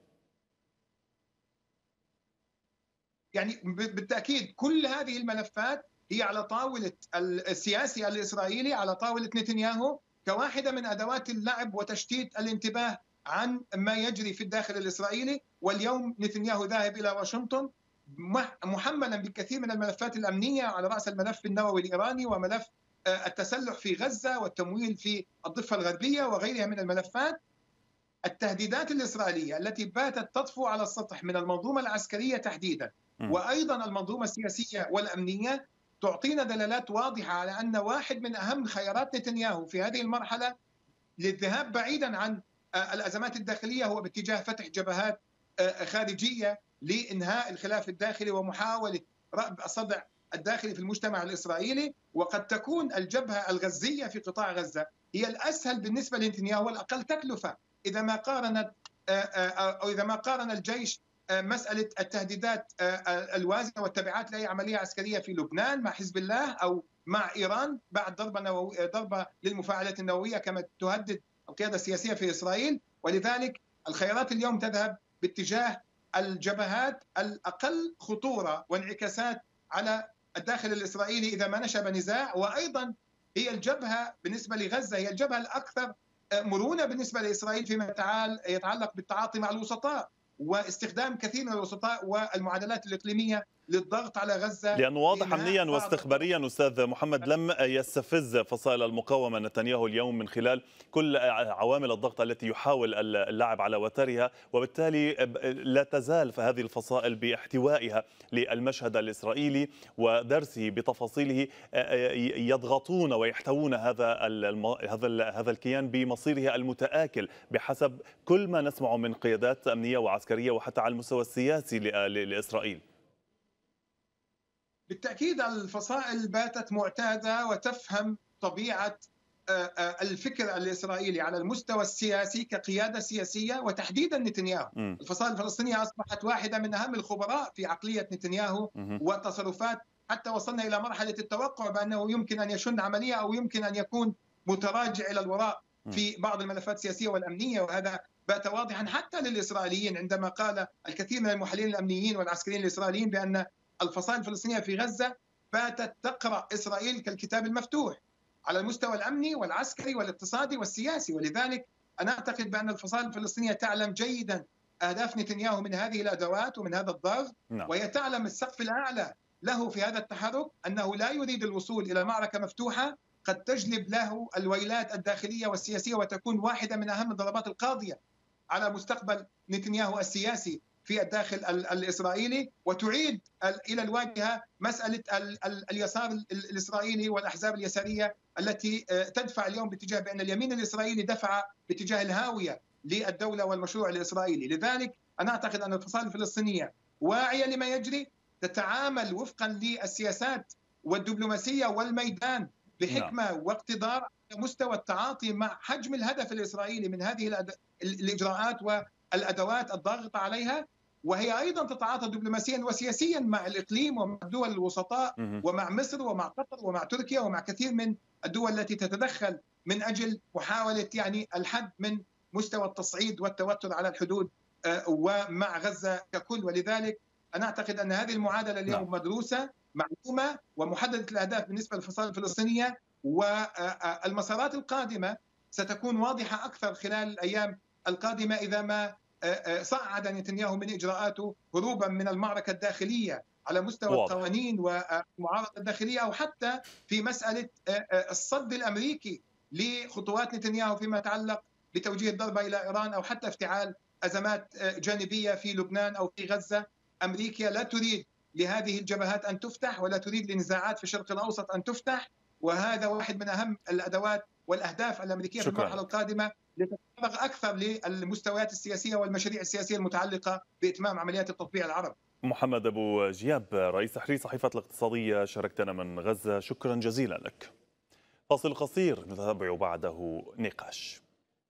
يعني بالتأكيد كل هذه الملفات هي على طاولة السياسي الإسرائيلي، على طاولة نتنياهو كواحدة من أدوات اللعب وتشتيت الانتباه عن ما يجري في الداخل الإسرائيلي. واليوم نتنياهو ذاهب إلى واشنطن محملا بالكثير من الملفات الأمنية، على رأس الملف النووي الإيراني وملف التسلح في غزة والتمويل في الضفة الغربية وغيرها من الملفات. التهديدات الإسرائيلية التي باتت تطفو على السطح من المنظومة العسكرية تحديدا وأيضا المنظومة السياسية والأمنية تعطينا دلالات واضحة على أن واحد من أهم خيارات نتنياهو في هذه المرحلة للذهاب بعيدا عن الأزمات الداخلية هو باتجاه فتح جبهات خارجية لإنهاء الخلاف الداخلي ومحاولة رأب الصدع الداخلي في المجتمع الإسرائيلي. وقد تكون الجبهة الغزية في قطاع غزة هي الأسهل بالنسبة لنتنياهو والأقل تكلفة إذا ما قارن الجيش مسألة التهديدات الوازنة والتبعات لأي عملية عسكرية في لبنان مع حزب الله أو مع إيران بعد ضربة للمفاعلات النووية كما تهدد القيادة السياسية في إسرائيل. ولذلك الخيارات اليوم تذهب باتجاه الجبهات الأقل خطورة وانعكاسات على الداخل الإسرائيلي إذا ما نشب نزاع، وأيضا هي الجبهة بالنسبة لغزة هي الجبهة الأكثر مرونة بالنسبة لإسرائيل فيما يتعلق بالتعاطي مع الوسطاء واستخدام كثير من الوسطاء والمعادلات الإقليمية للضغط على غزة، لأنه واضح أمنيا واستخباريا أستاذ محمد لم يستفز فصائل المقاومة نتنياهو اليوم من خلال كل عوامل الضغط التي يحاول اللعب على وترها، وبالتالي لا تزال هذه الفصائل باحتوائها للمشهد الإسرائيلي ودرسه بتفاصيله، يضغطون ويحتوون هذا الكيان بمصيره المتآكل بحسب كل ما نسمعه من قيادات أمنية وعسكرية وحتى على المستوى السياسي لإسرائيل. بالتأكيد الفصائل باتت معتادة وتفهم طبيعة الفكر الإسرائيلي على المستوى السياسي كقيادة سياسية، وتحديدا نتنياهو. الفصائل الفلسطينية أصبحت واحدة من أهم الخبراء في عقلية نتنياهو والتصرفات، حتى وصلنا إلى مرحلة التوقع بأنه يمكن أن يشن عملية أو يمكن أن يكون متراجع إلى الوراء في بعض الملفات السياسية والأمنية، وهذا بات واضحا حتى للإسرائيليين عندما قال الكثير من المحللين الأمنيين والعسكريين الإسرائيليين بأن الفصائل الفلسطينية في غزة باتت تقرأ إسرائيل كالكتاب المفتوح على المستوى الأمني والعسكري والاقتصادي والسياسي. ولذلك أنا أعتقد بأن الفصائل الفلسطينية تعلم جيدا أهداف نتنياهو من هذه الأدوات ومن هذا الضغط، وهي تعلم السقف الأعلى له في هذا التحرك، أنه لا يريد الوصول إلى معركة مفتوحة قد تجلب له الويلات الداخلية والسياسية وتكون واحدة من أهم الضربات القاضية على مستقبل نتنياهو السياسي في الداخل الإسرائيلي، وتعيد إلى الواجهة مسألة اليسار الإسرائيلي والأحزاب اليسارية التي تدفع اليوم باتجاه بأن اليمين الإسرائيلي دفع باتجاه الهاوية للدولة والمشروع الإسرائيلي. لذلك أنا أعتقد أن الفصائل الفلسطينية واعية لما يجري، تتعامل وفقا للسياسات والدبلوماسية والميدان بحكمة واقتدار على مستوى التعاطي مع حجم الهدف الإسرائيلي من هذه الإجراءات والأدوات الضاغطة عليها، وهي أيضا تتعاطى دبلوماسيا وسياسيا مع الإقليم ومع الدول الوسطاء ومع مصر ومع قطر ومع تركيا ومع كثير من الدول التي تتدخل من أجل محاولة الحد من مستوى التصعيد والتوتر على الحدود ومع غزة ككل. ولذلك أنا أعتقد أن هذه المعادلة اليوم مدروسة معلومة ومحددة الأهداف بالنسبة للفصائل الفلسطينية، والمسارات القادمة ستكون واضحة أكثر خلال الأيام القادمة إذا ما صعد نتنياهو من إجراءاته هروبا من المعركة الداخلية على مستوى القوانين والمعارضة الداخلية، أو حتى في مسألة الصد الأمريكي لخطوات نتنياهو فيما يتعلق بتوجيه الضربة إلى إيران، أو حتى افتعال أزمات جانبية في لبنان أو في غزة. أمريكا لا تريد لهذه الجبهات أن تفتح ولا تريد لنزاعات في الشرق الأوسط أن تفتح، وهذا واحد من أهم الأدوات والأهداف الأمريكية في المرحلة القادمة لتتفرغ أكثر للمستويات السياسية والمشاريع السياسية المتعلقة بإتمام عمليات التطبيع العرب. محمد أبو جياب رئيس تحرير صحيفة الاقتصادية شاركتنا من غزة، شكرا جزيلا لك. فاصل قصير نتابع بعده نقاش.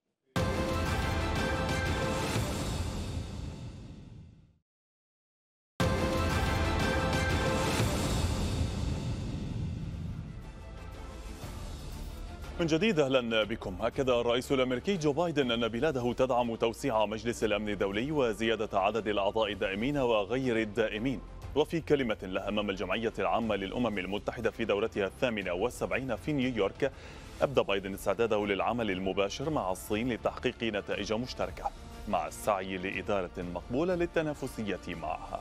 من جديد أهلا بكم. أكد الرئيس الأمريكي جو بايدن أن بلاده تدعم توسيع مجلس الأمن الدولي وزيادة عدد الأعضاء الدائمين وغير الدائمين. وفي كلمة لها أمام الجمعية العامة للأمم المتحدة في دورتها 78 في نيويورك، أبدى بايدن استعداده للعمل المباشر مع الصين لتحقيق نتائج مشتركة مع السعي لإدارة مقبولة للتنافسية معها.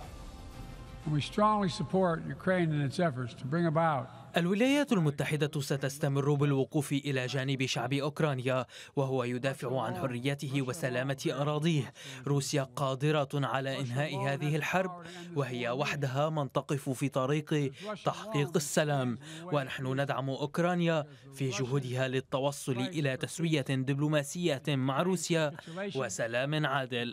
الولايات المتحدة ستستمر بالوقوف إلى جانب شعب أوكرانيا وهو يدافع عن حريته وسلامة أراضيه. روسيا قادرة على إنهاء هذه الحرب، وهي وحدها من تقف في طريق تحقيق السلام، ونحن ندعم أوكرانيا في جهودها للتوصل إلى تسوية دبلوماسية مع روسيا وسلام عادل.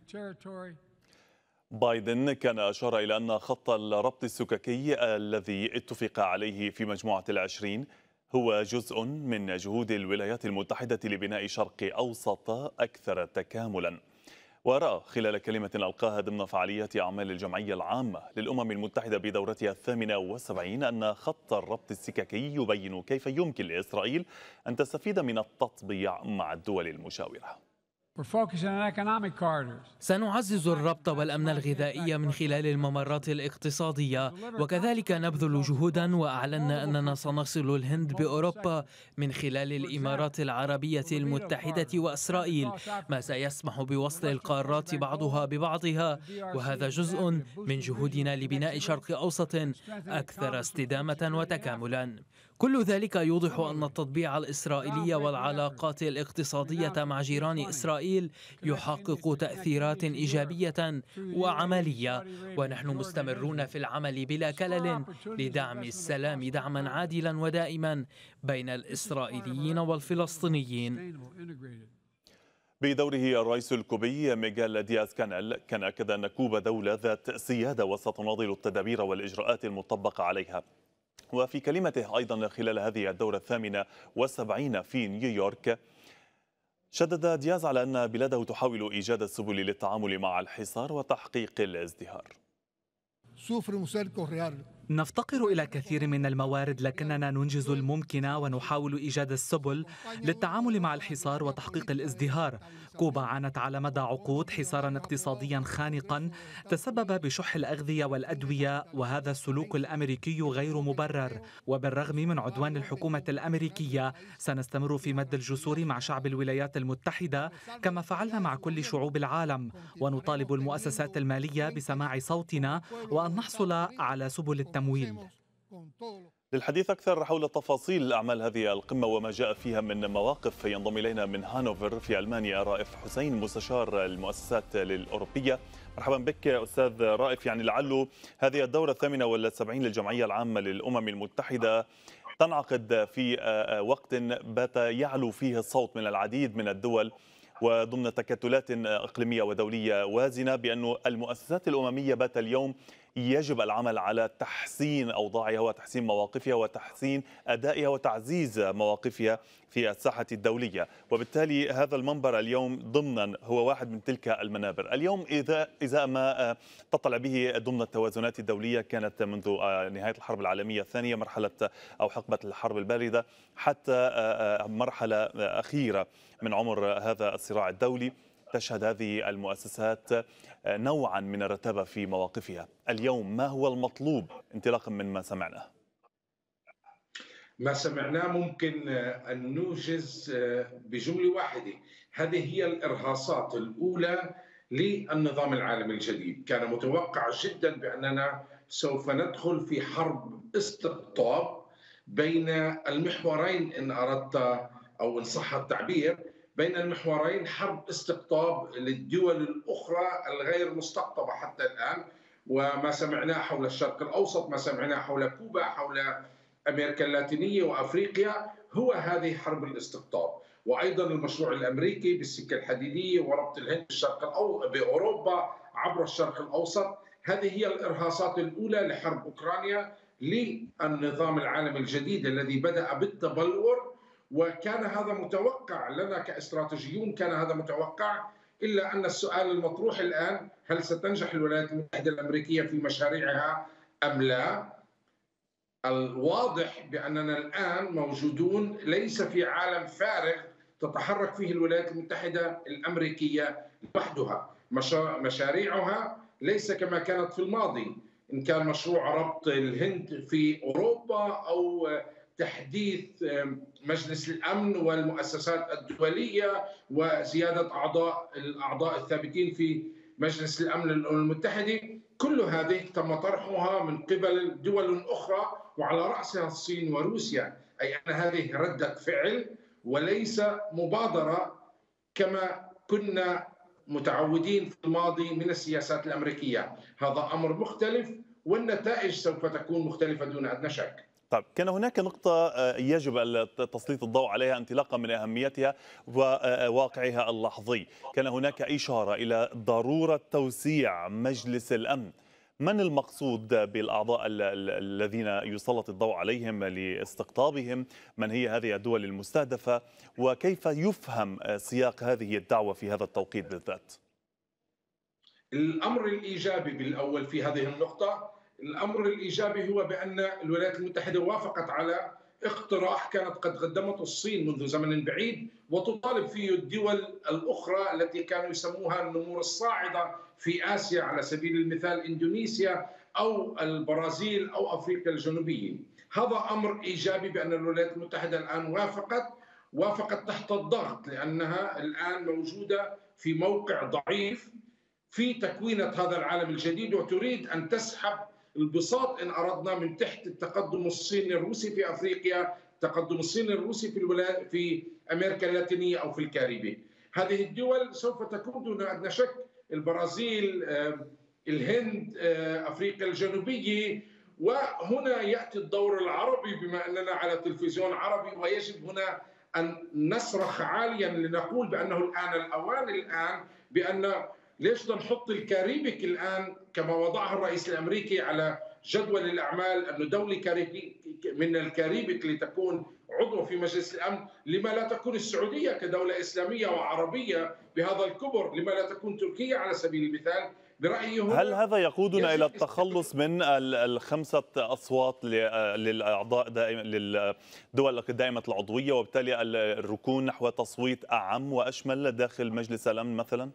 بايدن كان أشار إلى أن خط الربط السككي الذي اتفق عليه في مجموعة ال20 هو جزء من جهود الولايات المتحدة لبناء شرق أوسط أكثر تكاملا. ورأى خلال كلمة ألقاها ضمن فعاليات أعمال الجمعية العامة للأمم المتحدة بدورتها 78 أن خط الربط السككي يبين كيف يمكن لإسرائيل أن تستفيد من التطبيع مع الدول المجاورة. سنعزز الربط والأمن الغذائي من خلال الممرات الاقتصادية، وكذلك نبذل جهودا وأعلنا أننا سنصل الهند بأوروبا من خلال الإمارات العربية المتحدة وإسرائيل، ما سيسمح بوصل القارات بعضها ببعضها، وهذا جزء من جهودنا لبناء شرق أوسط أكثر استدامة وتكاملا. كل ذلك يوضح أن التطبيع الإسرائيلي والعلاقات الاقتصادية مع جيران إسرائيل يحقق تأثيرات إيجابية وعملية، ونحن مستمرون في العمل بلا كلل لدعم السلام دعما عادلا ودائما بين الإسرائيليين والفلسطينيين. بدوره الرئيس الكوبي ميغيل دياز كانيل كان أكد أن كوبا دولة ذات سيادة وستناضل التدابير والإجراءات المطبقة عليها. وفي كلمته أيضا خلال هذه الدورة 78 في نيويورك، شدد دياز على أن بلاده تحاول إيجاد السبل للتعامل مع الحصار وتحقيق الازدهار. نفتقر إلى كثير من الموارد، لكننا ننجز الممكن ونحاول إيجاد السبل للتعامل مع الحصار وتحقيق الازدهار. كوبا عانت على مدى عقود حصارا اقتصاديا خانقا تسبب بشح الأغذية والأدوية، وهذا السلوك الأمريكي غير مبرر. وبالرغم من عدوان الحكومة الأمريكية سنستمر في مد الجسور مع شعب الولايات المتحدة كما فعلنا مع كل شعوب العالم، ونطالب المؤسسات المالية بسماع صوتنا وأن نحصل على سبل التمويل. للحديث أكثر حول تفاصيل أعمال هذه القمة وما جاء فيها من مواقف، ينضم إلينا من هانوفر في ألمانيا رائف حسين مستشار المؤسسات الأوروبية. مرحبا بك أستاذ رائف. يعني لعله هذه الدورة 78 للجمعية العامة للأمم المتحدة تنعقد في وقت بات يعلو فيه الصوت من العديد من الدول وضمن تكتلات إقليمية ودولية وازنة، بأن المؤسسات الأممية بات اليوم يجب العمل على تحسين أوضاعها وتحسين مواقفها وتحسين أدائها وتعزيز مواقفها في الساحة الدولية، وبالتالي هذا المنبر اليوم ضمنا هو واحد من تلك المنابر. اليوم إذا ما تطلع به ضمن التوازنات الدولية، كانت منذ نهاية الحرب العالمية الثانية مرحلة أو حقبة الحرب الباردة حتى مرحلة أخيرة من عمر هذا الصراع الدولي، تشهد هذه المؤسسات نوعا من الرتابة في مواقفها. اليوم ما هو المطلوب انطلاقا من ما سمعناه؟ ما سمعناه ممكن أن نوجز بجملة واحدة. هذه هي الإرهاصات الأولى للنظام العالمي الجديد. كان متوقع جدا بأننا سوف ندخل في حرب استقطاب بين المحورين، إن أردت أو إن صح التعبير، بين المحورين، حرب استقطاب للدول الأخرى الغير مستقطبة حتى الآن. وما سمعناه حول الشرق الأوسط، ما سمعناه حول كوبا، حول أمريكا اللاتينية وأفريقيا، هو هذه حرب الاستقطاب. وأيضا المشروع الأمريكي بالسكة الحديدية وربط الهند بأوروبا عبر الشرق الأوسط. هذه هي الإرهاصات الأولى لحرب أوكرانيا للنظام العالمي الجديد الذي بدأ بالتبلور. وكان هذا متوقع لنا كاستراتيجيون، كان هذا متوقع، إلا أن السؤال المطروح الآن: هل ستنجح الولايات المتحدة الأمريكية في مشاريعها أم لا؟ الواضح بأننا الآن موجودون ليس في عالم فارغ تتحرك فيه الولايات المتحدة الأمريكية لوحدها. مشاريعها ليس كما كانت في الماضي، إن كان مشروع ربط الهند في أوروبا أو تحديث مجلس الأمن والمؤسسات الدولية وزيادة الأعضاء الثابتين في مجلس الأمن للأمم المتحدة. كل هذه تم طرحها من قبل دول أخرى وعلى رأسها الصين وروسيا، أي أن هذه ردة فعل وليس مبادرة كما كنا متعودين في الماضي من السياسات الأمريكية. هذا أمر مختلف والنتائج سوف تكون مختلفة دون أدنى شك. طيب، كان هناك نقطة يجب تسليط الضوء عليها انطلاقا من أهميتها وواقعها اللحظي. كان هناك إشارة إلى ضرورة توسيع مجلس الأمن. من المقصود بالأعضاء الذين يسلط الضوء عليهم لاستقطابهم؟ من هي هذه الدول المستهدفة؟ وكيف يفهم سياق هذه الدعوة في هذا التوقيت بالذات؟ الأمر الإيجابي بالأول في هذه النقطة، الأمر الإيجابي هو بأن الولايات المتحدة وافقت على اقتراح كانت قد قدمته الصين منذ زمن بعيد وتطالب فيه الدول الأخرى التي كانوا يسموها النمور الصاعدة في آسيا، على سبيل المثال إندونيسيا أو البرازيل أو أفريقيا الجنوبية. هذا أمر إيجابي بأن الولايات المتحدة الآن وافقت تحت الضغط، لأنها الآن موجودة في موقع ضعيف في تكوينة هذا العالم الجديد، وتريد أن تسحب البساط إن أردنا من تحت التقدم الصيني الروسي في أفريقيا، التقدم الصيني الروسي في أمريكا اللاتينية أو في الكاريبي. هذه الدول سوف تكون دون أدنى شك، البرازيل، الهند، أفريقيا الجنوبية. وهنا يأتي الدور العربي بما أننا على تلفزيون عربي، ويجب هنا أن نصرخ عاليا لنقول بأنه الآن الأوان الآن بأن ليش بدنا نحط الكاريبيك الآن كما وضعها الرئيس الأمريكي على جدول الأعمال، أنه دولة من الكاريبيك لتكون عضو في مجلس الأمن. لما لا تكون السعودية كدولة إسلامية وعربية بهذا الكبر؟ لما لا تكون تركيا على سبيل المثال؟ برأيي هل هذا يقودنا إلى التخلص من الخمسة أصوات للأعضاء للدول دائمة العضوية، وبالتالي الركون نحو تصويت أعم وأشمل داخل مجلس الأمن مثلا؟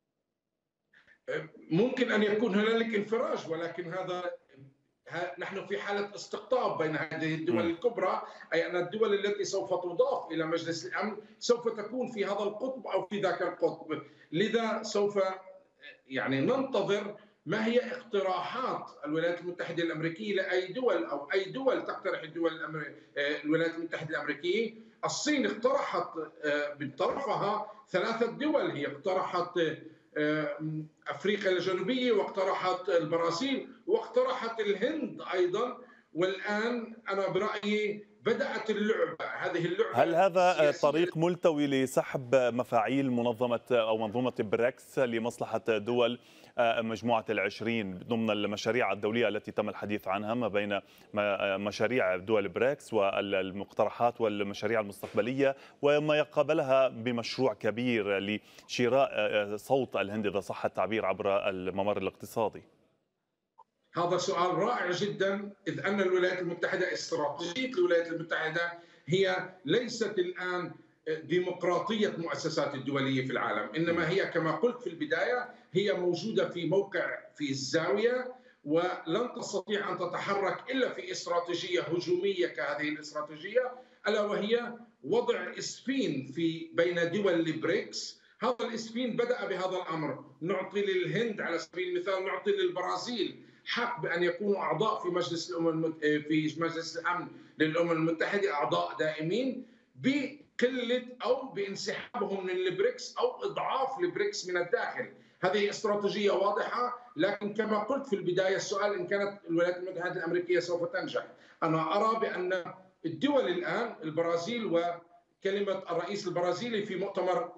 ممكن أن يكون هنالك انفراج، ولكن نحن في حالة استقطاب بين هذه الدول الكبرى، أي أن الدول التي سوف تضاف إلى مجلس الأمن سوف تكون في هذا القطب أو في ذاك القطب. لذا سوف ننتظر ما هي اقتراحات الولايات المتحدة الأمريكية لأي دول، أو أي دول تقترح الولايات المتحدة الأمريكية. الصين اقترحت من طرفها 3 دول، هي اقترحت أفريقيا الجنوبية، واقترحت البرازيل، واقترحت الهند أيضا. والآن أنا برأيي بدأت هذه اللعبة. هل هذا طريق ملتوي لسحب مفاعيل منظومة بريكس لمصلحة دول مجموعة ال20 ضمن المشاريع الدولية التي تم الحديث عنها، ما بين مشاريع دول بريكس والمقترحات والمشاريع المستقبلية، وما يقابلها بمشروع كبير لشراء صوت الهند إذا صح التعبير عبر الممر الاقتصادي؟ هذا سؤال رائع جدا، إذ أن الولايات المتحدة، استراتيجية الولايات المتحدة هي ليست الآن ديمقراطية مؤسسات الدولية في العالم، إنما هي كما قلت في البداية هي موجودة في موقع في الزاوية، ولن تستطيع أن تتحرك إلا في استراتيجية هجومية كهذه الاستراتيجية، ألا وهي وضع إسفين بين دول البريكس. هذا الإسفين بدأ بهذا الأمر، نعطي للهند على سبيل المثال، نعطي للبرازيل حق بأن يكونوا أعضاء في مجلس الأمن للأمم المتحدة، أعضاء دائمين، بقلة أو بانسحابهم من البريكس أو إضعاف البريكس من الداخل. هذه استراتيجية واضحة، لكن كما قلت في البداية السؤال إن كانت الولايات المتحدة الأمريكية سوف تنجح. أنا أرى بأن الدول الآن، البرازيل وكلمة الرئيس البرازيلي في مؤتمر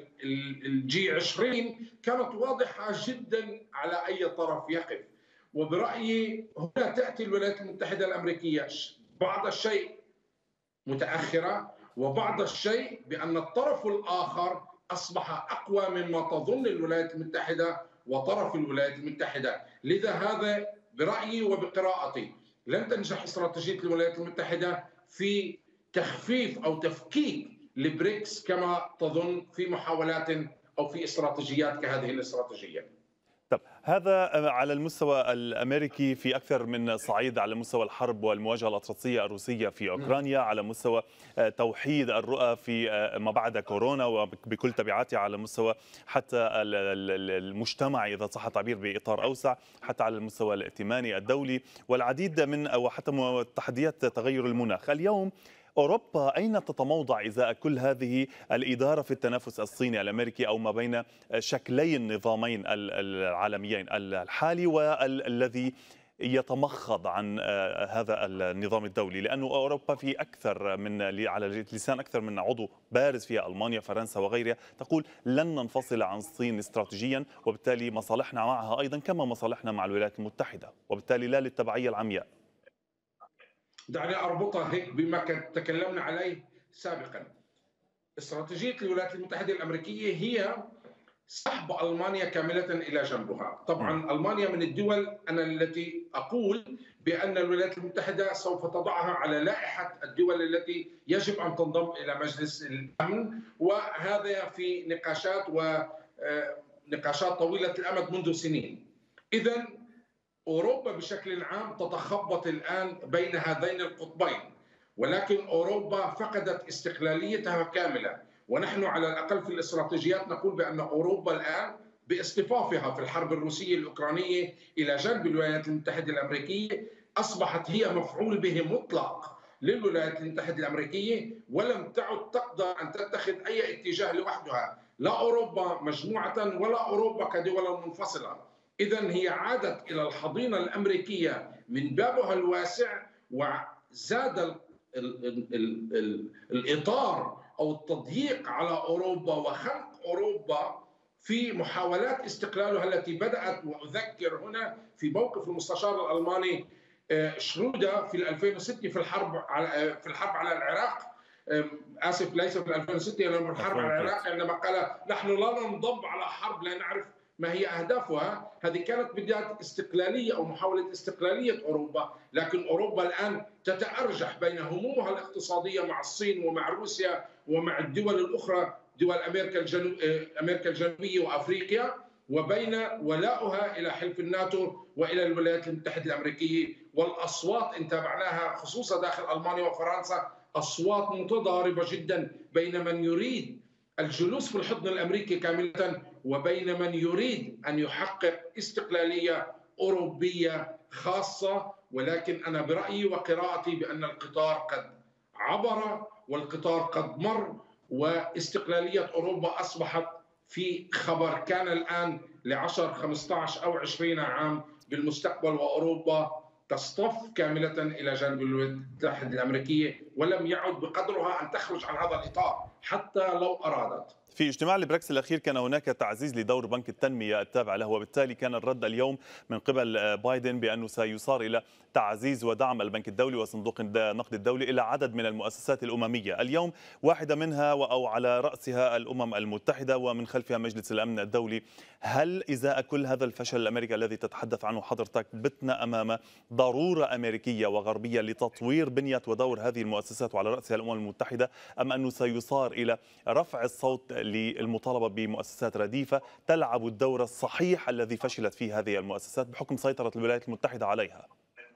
الG20 كانت واضحة جدا على أي طرف يقف. وبرأيي هنا تأتي الولايات المتحدة الأمريكية بعض الشيء متأخرة، وبعض الشيء بأن الطرف الآخر أصبح أقوى مما تظن الولايات المتحدة وطرف الولايات المتحدة. لذا هذا برأيي وبقراءتي لن تنجح استراتيجية الولايات المتحدة في تخفيف أو تفكيك البريكس كما تظن في محاولات أو في استراتيجيات كهذه الاستراتيجية. طب هذا على المستوى الأمريكي في أكثر من صعيد، على مستوى الحرب والمواجهة الأطلسية الروسية في أوكرانيا، على مستوى توحيد الرؤى في ما بعد كورونا وبكل تبعاتها، على مستوى حتى المجتمع إذا صح التعبير بإطار أوسع، حتى على المستوى الائتماني الدولي والعديد من وحتى تحديات تغير المناخ. اليوم أوروبا أين تتموضع إزاء كل هذه الإدارة في التنافس الصيني الأمريكي، أو ما بين شكلي النظامين العالميين الحالي والذي يتمخض عن هذا النظام الدولي؟ لأنه أوروبا في أكثر من على لسان أكثر من عضو بارز فيها ألمانيا، فرنسا وغيرها، تقول لن ننفصل عن الصين استراتيجيا، وبالتالي مصالحنا معها أيضا كما مصالحنا مع الولايات المتحدة، وبالتالي لا للتبعية العمياء. دعني أربطها هيك بما تكلمنا عليه سابقا. استراتيجية الولايات المتحدة الأمريكية هي سحب ألمانيا كاملة إلى جنبها. طبعا ألمانيا من الدول أنا التي أقول بأن الولايات المتحدة سوف تضعها على لائحة الدول التي يجب أن تنضم إلى مجلس الأمن، وهذا في نقاشات طويلة الأمد منذ سنين. إذن أوروبا بشكل عام تتخبط الآن بين هذين القطبين، ولكن أوروبا فقدت استقلاليتها كاملة، ونحن على الأقل في الاستراتيجيات نقول بأن أوروبا الآن باصطفافها في الحرب الروسية الأوكرانية إلى جانب الولايات المتحدة الأمريكية أصبحت هي مفعول به مطلق للولايات المتحدة الأمريكية، ولم تعد تقدر أن تتخذ أي اتجاه لوحدها، لا أوروبا مجموعة ولا أوروبا كدول منفصلة. إذن هي عادت إلى الحضينة الأمريكية من بابها الواسع، وزاد الإطار أو التضييق على أوروبا وخنق أوروبا في محاولات استقلالها التي بدأت، وأذكر هنا في موقف المستشار الألماني شرودا في 2006 في الحرب على العراق، آسف ليس في 2006 لما الحرب على العراق، عندما قال نحن لا ننضم على حرب لا نعرف ما هي أهدافها. هذه كانت بداية استقلالية أو محاولة استقلالية أوروبا، لكن أوروبا الآن تتأرجح بين همومها الاقتصادية مع الصين ومع روسيا ومع الدول الأخرى، دول أمريكا الجنوبية وأفريقيا، وبين ولائها إلى حلف الناتو وإلى الولايات المتحدة الأمريكية. والأصوات إن تابعناها خصوصا داخل ألمانيا وفرنسا أصوات متضاربة جدا بين من يريد الجلوس في الحضن الأمريكي كاملة وبين من يريد أن يحقق استقلالية أوروبية خاصة. ولكن أنا برأيي وقراءتي بأن القطار قد عبر والقطار قد مر، واستقلالية أوروبا أصبحت في خبر كان الآن ل10 15 أو 20 عام بالمستقبل، وأوروبا تصطف كاملة إلى جانب الولايات المتحدة الأمريكية، ولم يعد بقدرها أن تخرج عن هذا الإطار حتى لو أرادت. في اجتماع البريكس الأخير كان هناك تعزيز لدور بنك التنمية التابع له، وبالتالي كان الرد اليوم من قبل بايدن بأنه سيصار إلى تعزيز ودعم البنك الدولي وصندوق النقد الدولي إلى عدد من المؤسسات الأممية. اليوم واحدة منها أو على رأسها الأمم المتحدة ومن خلفها مجلس الأمن الدولي. هل إزاء كل هذا الفشل الأمريكي الذي تتحدث عنه حضرتك بتنا أمام ضرورة أمريكية وغربية لتطوير بنية ودور هذه المؤسسات وعلى رأسها الأمم المتحدة، أم أنه سيصار إلى رفع الصوت للمطالبة بمؤسسات رديفة تلعب الدور الصحيح الذي فشلت فيه هذه المؤسسات بحكم سيطرة الولايات المتحدة عليها؟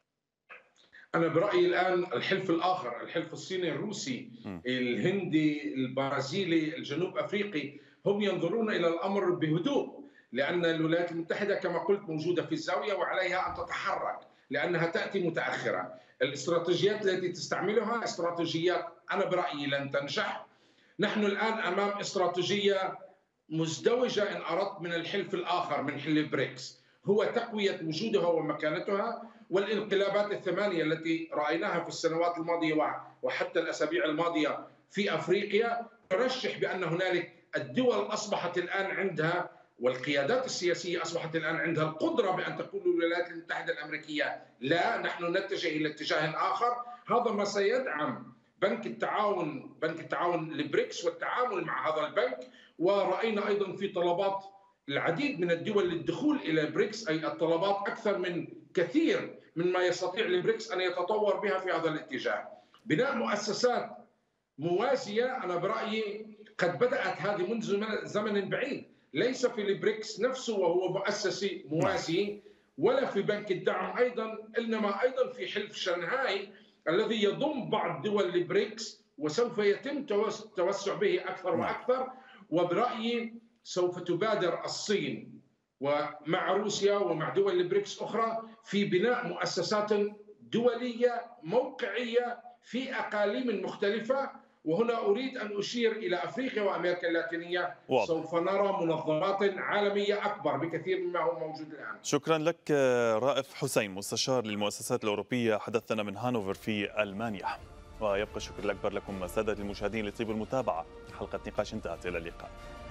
أنا برأيي الآن الحلف الآخر، الحلف الصيني الروسي الهندي البرازيلي الجنوب أفريقي، هم ينظرون إلى الأمر بهدوء، لأن الولايات المتحدة كما قلت موجودة في الزاوية وعليها أن تتحرك لأنها تأتي متأخرة. الاستراتيجيات التي تستعملها استراتيجيات أنا برأيي لن تنجح. نحن الآن أمام استراتيجية مزدوجة إن أردت من الحلف الآخر من حلف بريكس، هو تقوية وجودها ومكانتها، والانقلابات الثمانية التي رأيناها في السنوات الماضية وحتى الأسابيع الماضية في أفريقيا ترشح بأن هنالك الدول أصبحت الآن عندها والقيادات السياسية أصبحت الآن عندها القدرة بأن تقول للولايات المتحدة الأمريكية لا، نحن نتجه إلى اتجاه آخر. هذا ما سيدعم بنك التعاون البريكس والتعامل مع هذا البنك. ورأينا أيضا في طلبات العديد من الدول للدخول إلى البريكس، أي الطلبات أكثر من كثير مما يستطيع البريكس أن يتطور بها في هذا الاتجاه. بناء مؤسسات موازية أنا برأيي قد بدأت هذه منذ زمن بعيد، ليس في البريكس نفسه وهو مؤسسي موازي ولا في بنك الدعم أيضا، إنما أيضا في حلف شنغهاي الذي يضم بعض دول البريكس وسوف يتم توسع به أكثر وأكثر. وبرأيي سوف تبادر الصين ومع روسيا ومع دول البريكس أخرى في بناء مؤسسات دولية موقعية في أقاليم مختلفة. وهنا أريد أن أشير إلى أفريقيا وأمريكا اللاتينية، سوف نرى منظمات عالمية أكبر بكثير مما هو موجود الآن. شكرا لك رائف حسين، مستشار للمؤسسات الأوروبية، حدثنا من هانوفر في ألمانيا. ويبقى الشكر الأكبر لكم سادة المشاهدين لطيب المتابعة. حلقة نقاش انتهت، إلى اللقاء.